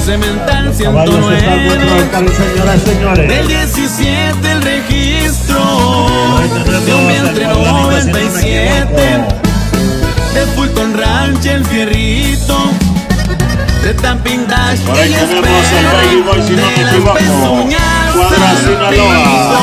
Cemental 109. Del 17 el registro de un vientre 97. De Fulton Ranch el Fierrito, de Tamping Dash ella espera, de las pezuñas el Pito.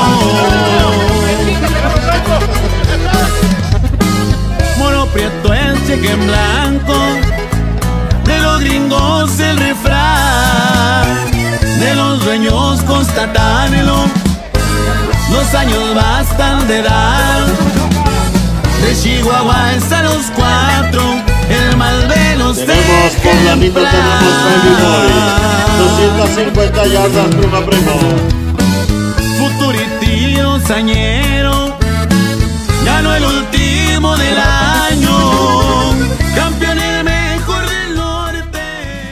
Moro Prieto el cheque en blanco, de los gringos el refrán, de los dueños constatárelo, los años bastan de edad. De Chihuahua es a los 4, el Malvelo se tenemos por la mitad, tenemos Baby Boy, 250 yardas prima primo. Futuritío Sañero ganó el último del año, campeón el mejor del norte.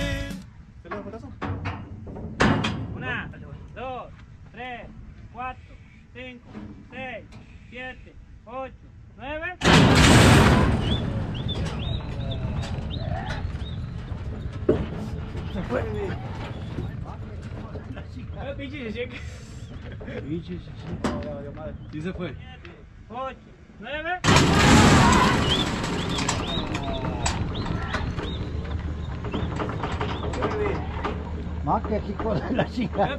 1, 2, 3, 4, 5, 6, 7, 8, 9. Se fue. Y se fue. 8, 9. Más que aquí con la chica.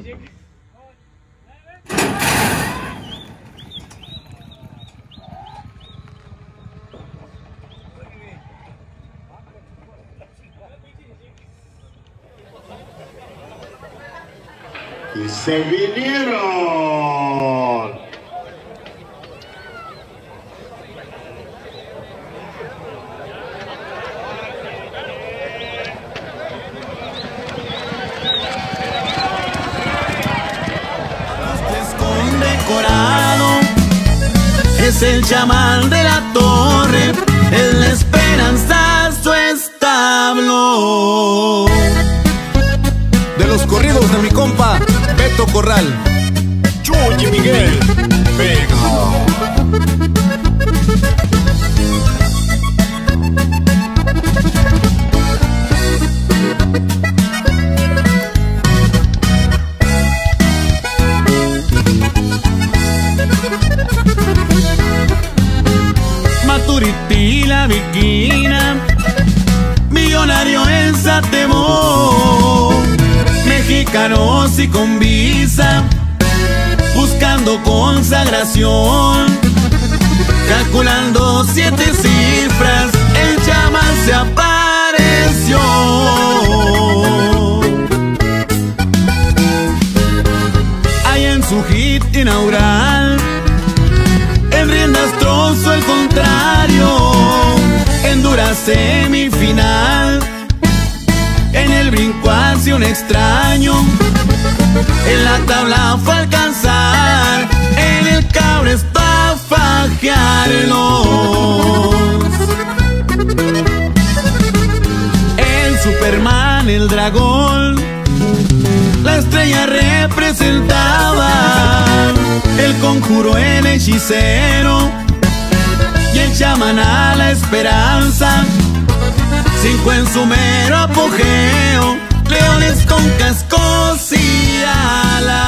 Y se vinieron. Condecorado es el chamán de la torre, el de esperanza su establo. De los corridos de mi compa Beto Corral, Chuy Miguel Vega. Maturití la Viquina, millonario en Satemo, mexicanos y con visa, buscando consagración, calculando 7 cifras, el chamán se apareció. Allá en su hit inaugural, en riendas trozo el contrario, en dura semifinal, en el brinco hacia un extraño, en la tabla fue a alcanzar, en el Cabres pa' fajearlos. El Superman, el dragón, la estrella representaba, el conjuro el hechicero y el chamán a la esperanza. 5 en su mero apogeo, leones con cascos y alas.